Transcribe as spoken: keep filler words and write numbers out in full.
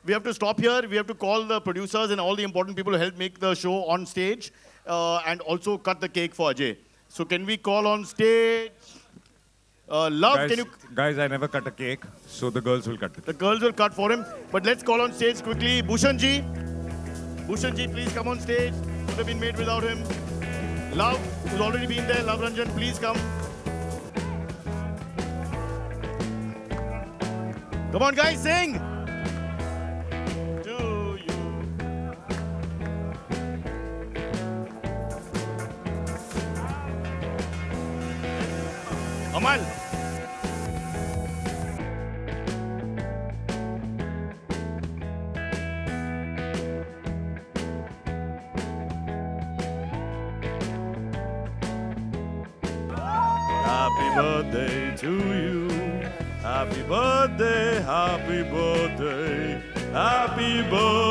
we have to stop here. We have to call the producers and all the important people who help make the show on stage uh, and also cut the cake for Ajay. So can we call on stage? Uh, love, guys, can you... Guys, I never cut a cake, so the girls will cut it. The girls will cut for him. But let's call on stage quickly. Bhushan ji. Bhushan ji, please come on stage. Could have been made without him. Love, who's already been there. Love Ranjan, please come. Come on, guys, sing. To you. Amal. Happy birthday to you. Happy birthday, happy birthday, happy birthday.